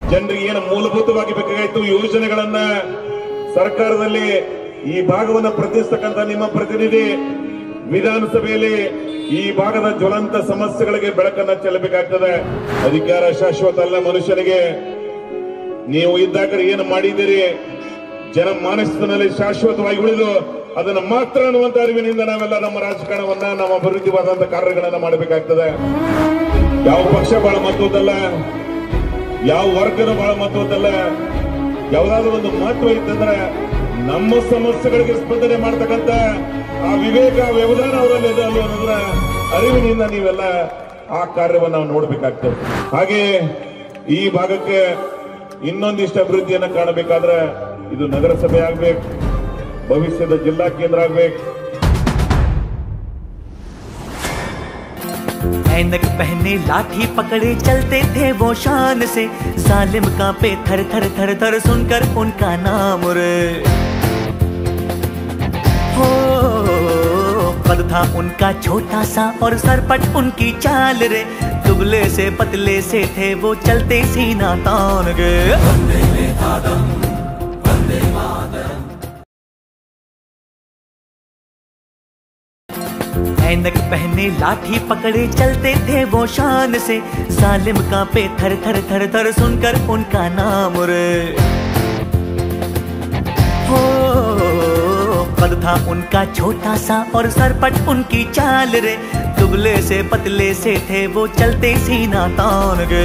ಜನರಿಗೆ ಏನು ಮೂಲಭೂತವಾಗಿ ಬೇಕಾಗಿತ್ತು ಯೋಜನೆಗಳನ್ನ ಸರ್ಕಾರದಲ್ಲಿ ಈ ಭಾಗವನ್ನು ಪ್ರತಿನಿಧಿಸತಕ್ಕಂತ ನಿಮ್ಮ ಪ್ರತಿನಿಧಿ ವಿಧಾನಸಭೆಯಲ್ಲಿ ಈ ಭಾಗದ ಜ್ವಲಂತ ಸಮಸ್ಯೆಗಳಿಗೆ ಬೆಳಕನ್ನ ಚೆಲ್ಲಬೇಕಾಗ್ತದೆ. ಅಧಿಕಾರ ಶಾಶ್ವತ ಅಲ್ಲ ಮನುಷ್ಯನಿಗೆ. ನೀವು ಇದ್ದಾಗ ಏನು ಮಾಡಿದ್ದೀರಿ ಜನಮಾನಸದಲ್ಲಿ ಶಾಶ್ವತವಾಗಿ ಉಳಿದು ಅದನ್ನು ಮಾತ್ರ ಅನ್ನುವಂತ ಅರಿವಿನಿಂದ ನಾವೆಲ್ಲ ನಮ್ಮ ರಾಜಕಾರಣವನ್ನ ನಮ್ಮ ಅಭಿವೃದ್ಧಿವಾದಂತ ಕಾರ್ಯಗಳನ್ನ ಮಾಡಬೇಕಾಗ್ತದೆ. ಯಾವ ಪಕ್ಷ ಬಹಳ ಮಹತ್ವದಲ್ಲ, ಯಾವ ವರ್ಗನ ಬಹಳ ಮಹತ್ವದಲ್ಲ. ಯಾವುದಾದ್ರೂ ಒಂದು ಮಹತ್ವ ಇತ್ತಂದ್ರೆ ನಮ್ಮ ಸಮಸ್ಯೆಗಳಿಗೆ ಸ್ಪಂದನೆ ಮಾಡ್ತಕ್ಕಂಥ ಆ ವಿವೇಕ ವ್ಯವಧಾನ ಅವರಲ್ಲಿ ಇದೆ ಅಲ್ವ ಅನ್ನೋದ್ರ ಅರಿವಿನಿಂದ ನೀವೆಲ್ಲ ಆ ಕಾರ್ಯವನ್ನು ನಾವು ನೋಡ್ಬೇಕಾಗ್ತದೆ. ಹಾಗೆ ಈ ಭಾಗಕ್ಕೆ ಇನ್ನೊಂದಿಷ್ಟು ಅಭಿವೃದ್ಧಿಯನ್ನ ಕಾಣಬೇಕಾದ್ರೆ ಇದು ನಗರಸಭೆ ಆಗ್ಬೇಕು, ಭವಿಷ್ಯದ ಜಿಲ್ಲಾ ಕೇಂದ್ರ ಆಗ್ಬೇಕು. ऐनक पहने लाठी पकड़े चलते थे वो शान से, जालिम कांपे थर थर थर थर सुनकर उनका नाम रे। हो कद था उनका छोटा सा और सरपट उनकी चाल रे, दुबले से पतले से थे वो चलते सीना तान गे। ऐनक पहने लाठी पकड़े चलते थे वो शान से, जालिम कांपे थर थर थर थर सुनकर उनका नाम रे। हो कद था उनका छोटा सा और सरपट उनकी चाल रे, दुबले से पतले से थे वो चलते सीना तान गे।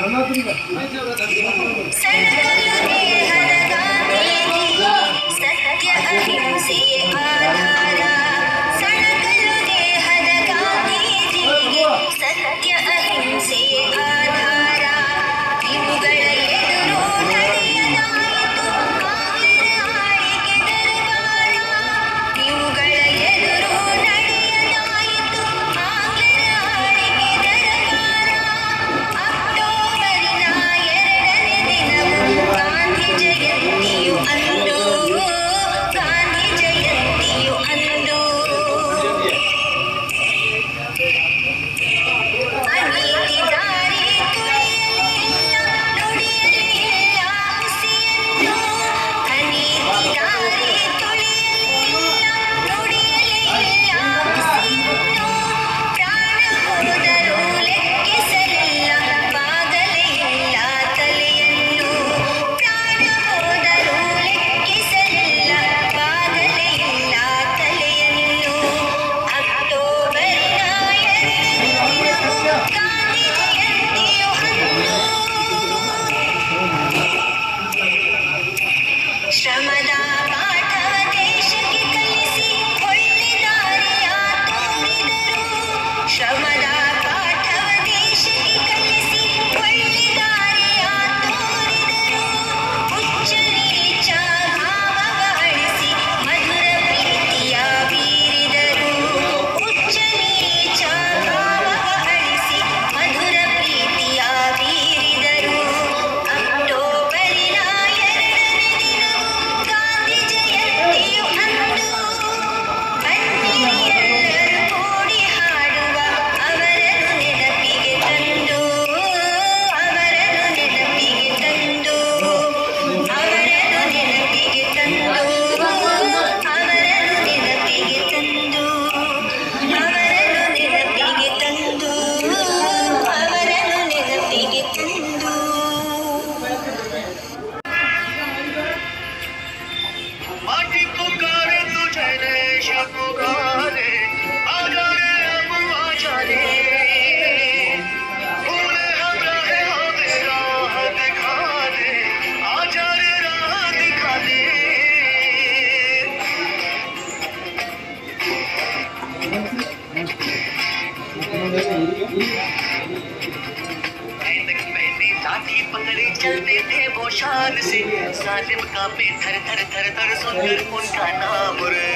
चलते थे वो शान से, सालिम का पे थर थर थर थर सुनकर उनका नाम रे।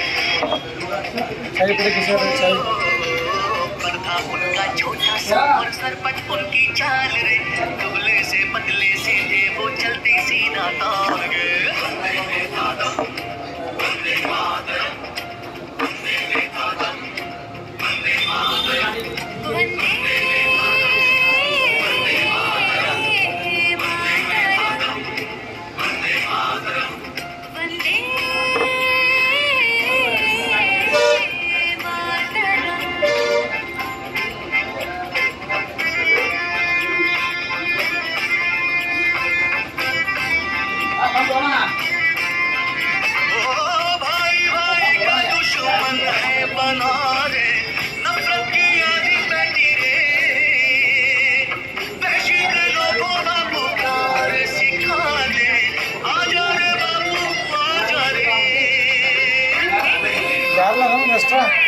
पर था उनका छोटा सा और सरपट उनकी चाल रे, दुबले से पतले से थे वो चलते सीना तान गए। Extra